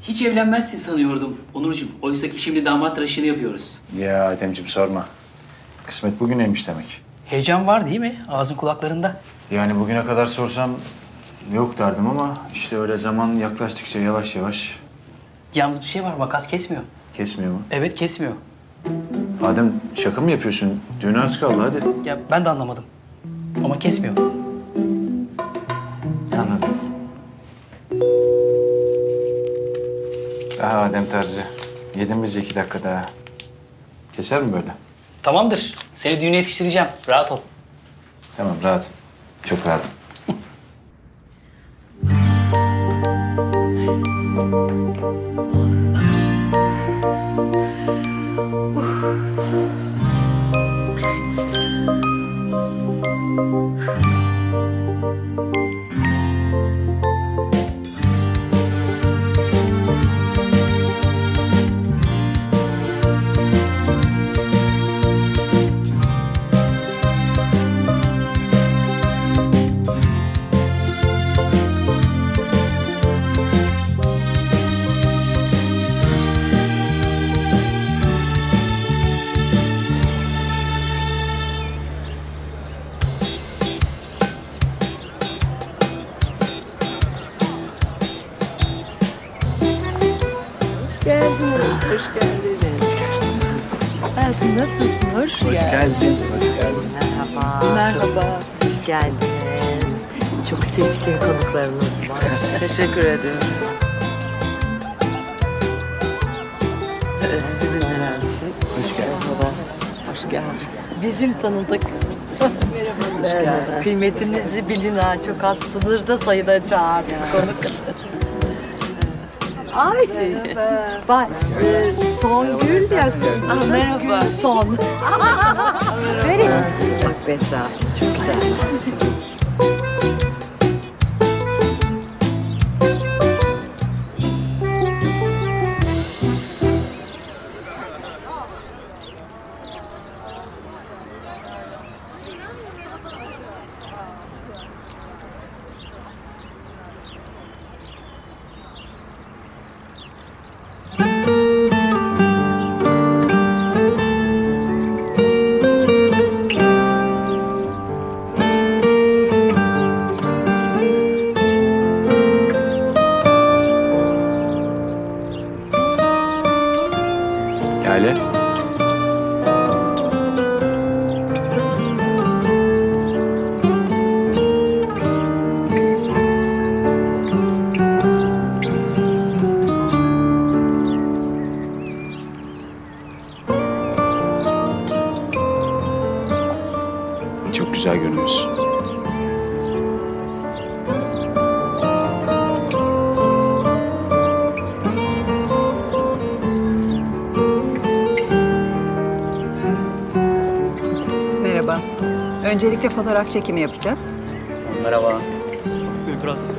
Hiç evlenmezsin sanıyordum Onurcuğum. Oysa ki şimdi damat tıraşını yapıyoruz. Ya Ademciğim sorma. Kısmet bugüneymiş demek. Heyecan var değil mi? Ağzın kulaklarında. Yani bugüne kadar sorsam yok derdim ama işte öyle zaman yaklaştıkça yavaş yavaş Yalnız bir şey var, makas kesmiyor. kesmiyor mu? Evet, kesmiyor. Adem şaka mı yapıyorsun? Düğüne az kaldı hadi. Ya ben de anlamadım. Ama kesmiyor. Anladım. Daha Adem tarzı. Yedim biz 2 dakika daha. Keser mi böyle? Tamamdır. Seni düğüne yetiştireceğim. Rahat ol. Tamam rahatım. Çok rahatım. Hoş geldiniz. Hayatım nasılsın? Hoş geldin. Hoş geldin. Merhaba. Merhaba. Hoş geldiniz. Çok seçkin konuklarımız var. Teşekkür ediyoruz. Sizin neler bir şey? Hoş geldin. Merhaba. Hoş geldin. Bizim tanıdık. Merhaba. Kıymetinizi bilin ha. Çok az sınırda sayıda çağır konuk. Ay bak Songül ya. Ah, merhaba. Son. Verin. Bak Besra çok güzel. Lale. Çok güzel görünüyorsun. Merhaba. Öncelikle fotoğraf çekimi yapacağız. Merhaba. Biraz.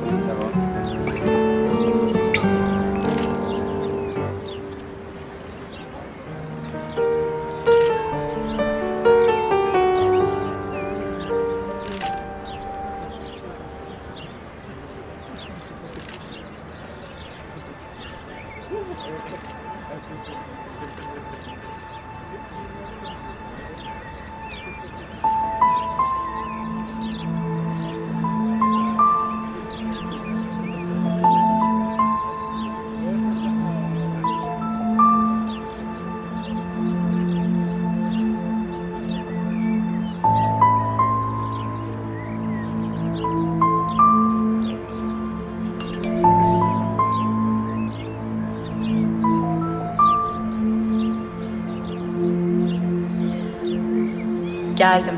Geldim.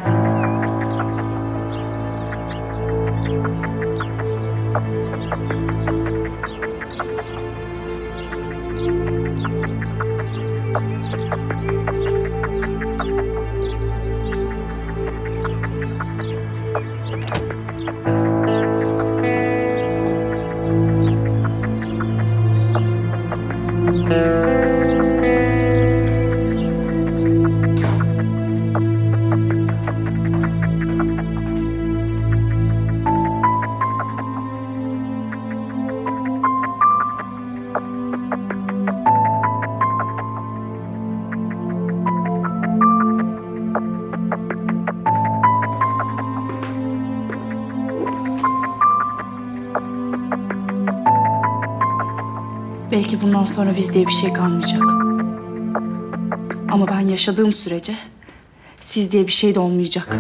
Belki bundan sonra biz diye bir şey kalmayacak. Ama ben yaşadığım sürece siz diye bir şey de olmayacak.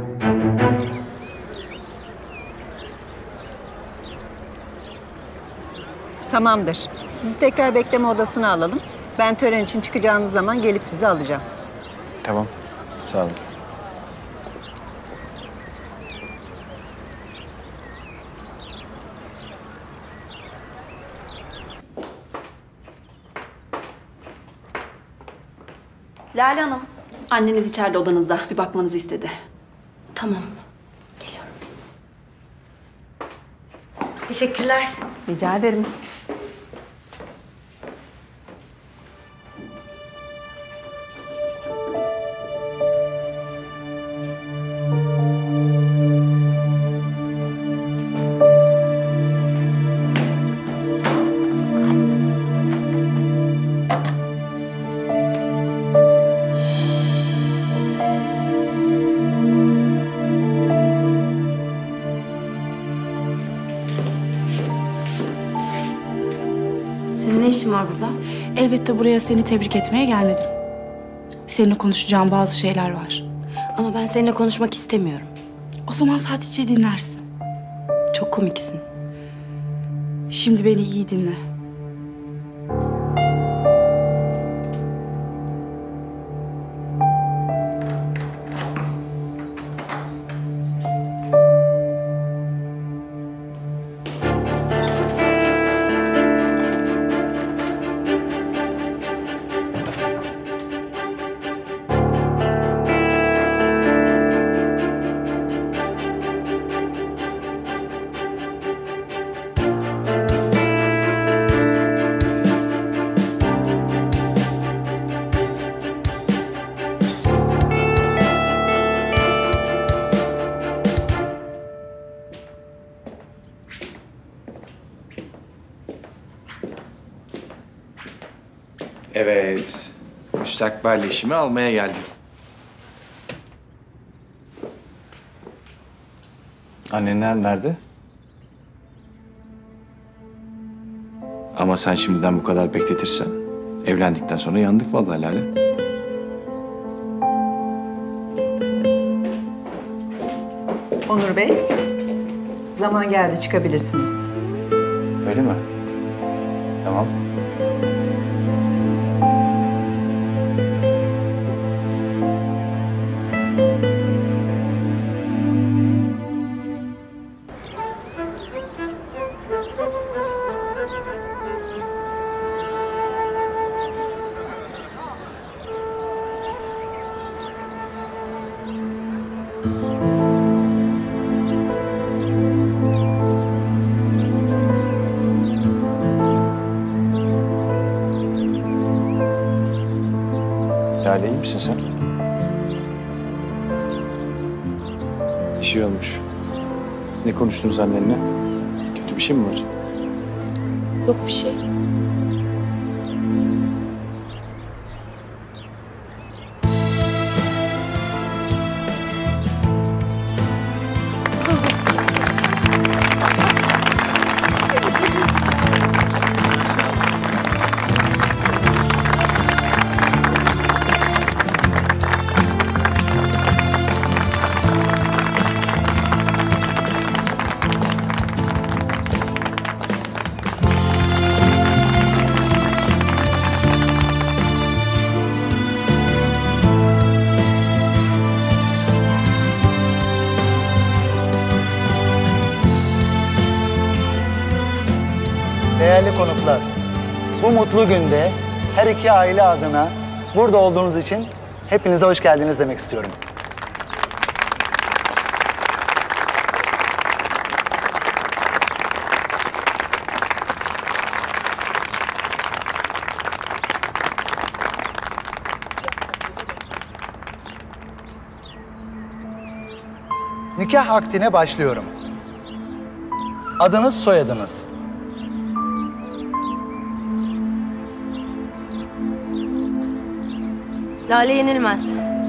Tamamdır. Sizi tekrar bekleme odasına alalım. Ben tören için çıkacağınız zaman gelip sizi alacağım. Tamam. Sağ olun. Lale Hanım, anneniz içeride odanızda. Bir bakmanızı istedi. Tamam. Geliyorum. Teşekkürler. Rica ederim. Senin ne işin var burada? Elbette buraya seni tebrik etmeye gelmedim. Seninle konuşacağım bazı şeyler var. Ama ben seninle konuşmak istemiyorum. O zaman sadece dinlersin. Çok komiksin. Şimdi beni iyi dinle. Evet, müstakbel eşimi almaya geldim. Annenler nerede? Ama sen şimdiden bu kadar bekletirsen, evlendikten sonra yandık vallahi Lale. Onur Bey, zaman geldi çıkabilirsiniz. Öyle mi? Tamam. Lale iyi misin sen? Bir şey olmuş. Ne konuştunuz annenle? Kötü bir şey mi var? Yok bir şey. Değerli konuklar, bu mutlu günde her iki aile adına burada olduğunuz için hepinize hoş geldiniz demek istiyorum. Nikah akdine başlıyorum. Adınız, soyadınız. Lale Yenilmez.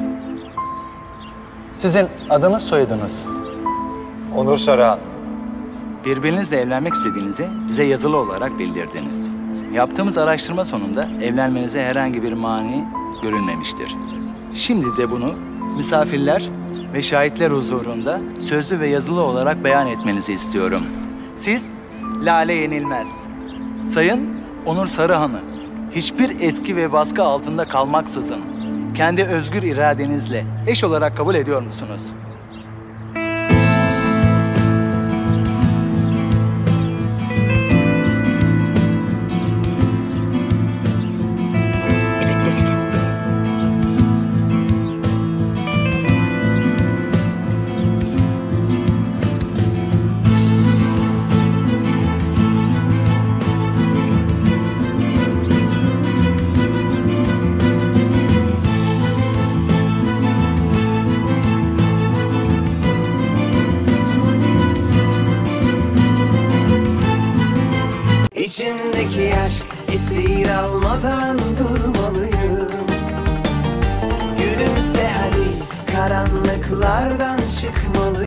Sizin adınız, soyadınız. Onur Sarıhan. Birbirinizle evlenmek istediğinizi bize yazılı olarak bildirdiniz. Yaptığımız araştırma sonunda evlenmenize herhangi bir mani görülmemiştir. Şimdi de bunu misafirler ve şahitler huzurunda sözlü ve yazılı olarak beyan etmenizi istiyorum. Siz Lale Yenilmez, Sayın Onur Sarıhan'ı hiçbir etki ve baskı altında kalmaksızın kendi özgür iradenizle eş olarak kabul ediyor musunuz? Evet Bezgi. İçimdeki aşk esir almadan durmalıyım. Gülümse hadi, karanlıklardan çıkmalıyım.